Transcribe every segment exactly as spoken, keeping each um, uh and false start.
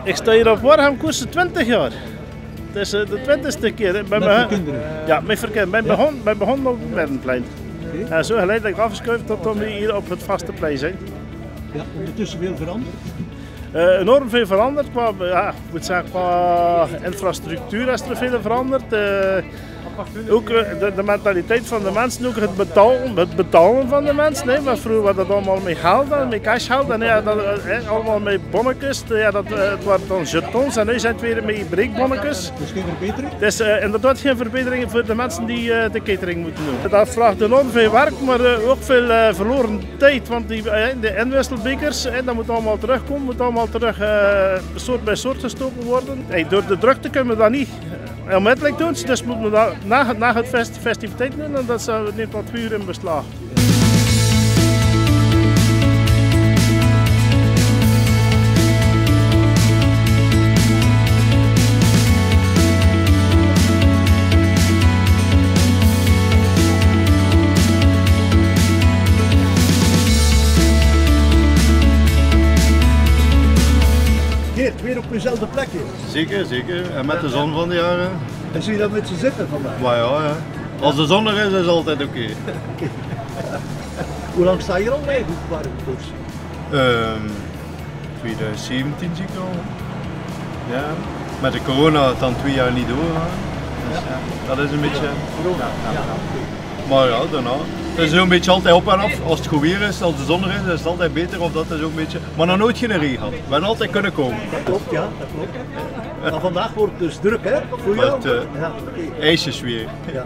Ik sta hier op Warham koers twintig jaar. Het is uh, de twintigste keer. Hè. Met mijn kinderen? Ja, met verkinderen. Ben ja. begonnen begon op het Middenplein. Okay. En zo geleidelijk afgeschuift tot we hier op het vaste plein zijn. Ja, ondertussen veel veranderd? Uh, enorm veel veranderd. Qua, ja, ik moet zeggen, qua infrastructuur is er veel veranderd. Uh, ook uh, de, de mentaliteit van de mensen, ook het betalen, het betalen van de mensen. Nee, maar vroeger was dat allemaal met geld, met cashgeld. En ja, dat, uh, allemaal met bonnetjes. Ja, dat, uh, het waren dan jetons en nu zijn het weer met breekbonnetjes. Dus geen verbetering? Dus uh, inderdaad geen verbetering voor de mensen die uh, de catering moeten doen. Dat vraagt enorm veel werk, maar uh, ook veel uh, verloren tijd. Want die, uh, de inwisselbekers, uh, dat moet allemaal terugkomen, moet allemaal terug uh, soort bij soort gestoken worden. Hey, door de drukte kunnen we dat niet uh, onmiddellijk doen, dus moeten we dat na, na het fest, festiviteit doen en dat neemt wat uur in beslag. Weer op dezelfde plekje? Zeker, zeker. En met de zon van de jaren. En zie je dat met ze zitten vandaag? Maar ja, ja. Als de zon er is, is het altijd oké. Okay. Hoe lang sta je hier al mee? Warm koers? Um, twintig zeventien zie ik al. Ja. Met de corona dan twee jaar niet doorgaan. Dus ja. Ja, dat is een beetje. Corona. Ja, ja. Maar ja, daarna. Het is zo'n beetje altijd op en af. Als het goed weer is, als de zon er is, is het altijd beter. Of dat is ook een beetje. Maar nog nooit geen regen gehad. We hebben altijd kunnen komen. Dat klopt, ja, dat klopt. Maar vandaag wordt het dus druk, hè? Voor jou? Met, uh, ja. ijsjes weer. Ja.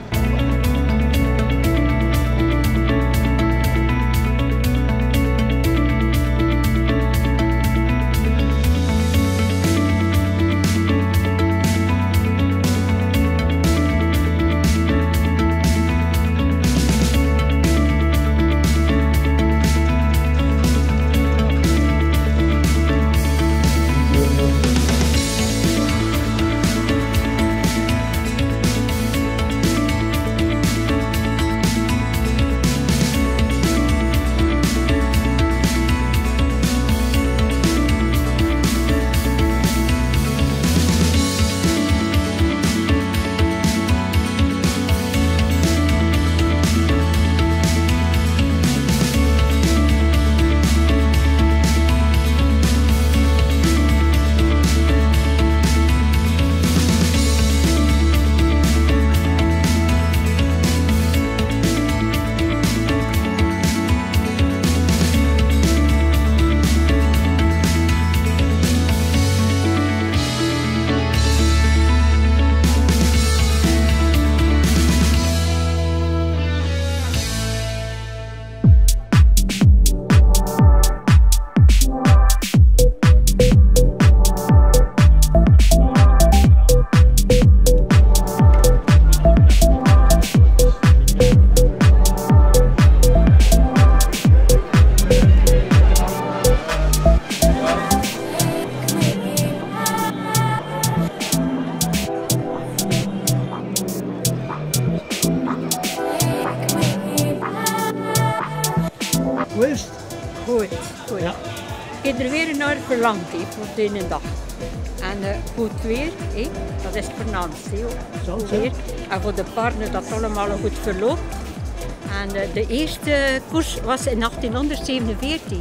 Hoe is het? Goed, goed. Ja. Ik heb er weer naar verlangd he, voor deze dag. En uh, goed weer, he, dat is voor Nancy ook. Goed weer. En voor de paarden dat allemaal goed verloopt. En uh, de eerste koers was in achttienhonderdzevenenveertig.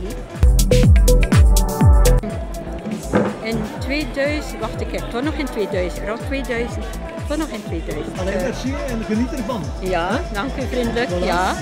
In tweeduizend, wacht ik heb toch nog in tweeduizend, rond tweeduizend, toch nog in tweeduizend. Alleen merci en geniet ervan. Ja, dank u vriendelijk. Voilà. Ja.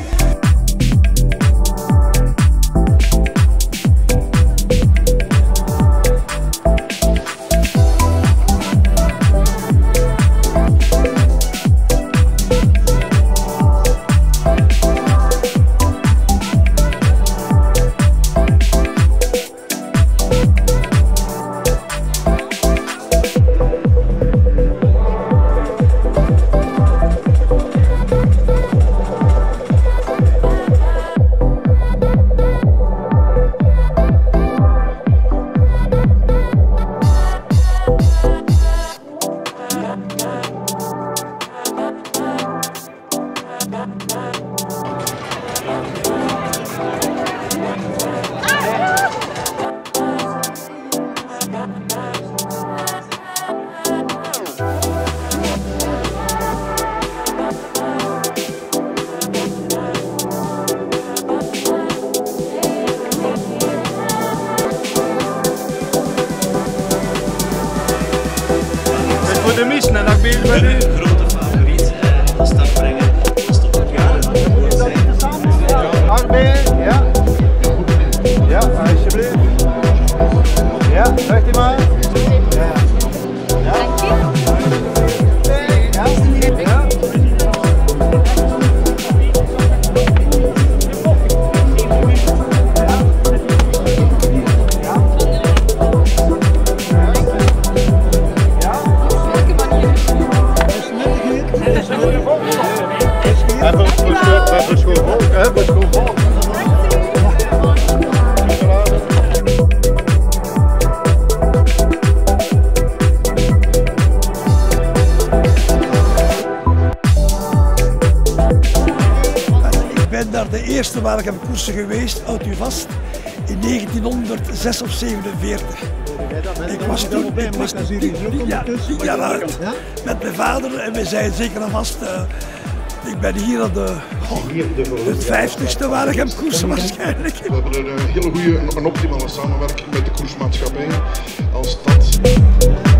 eerste waar ik heb koersen geweest, houdt u vast, in negentienhonderdzesenveertig of zevenenveertig. Ik was toen, ik was toen tien jaar, tien jaar oud met mijn vader en we zijn zeker en vast. Uh, ik ben hier aan de, oh, het vijftigste waar ik heb koersen waarschijnlijk. We hebben een hele goede en optimale samenwerking met de koersmaatschappij als stad.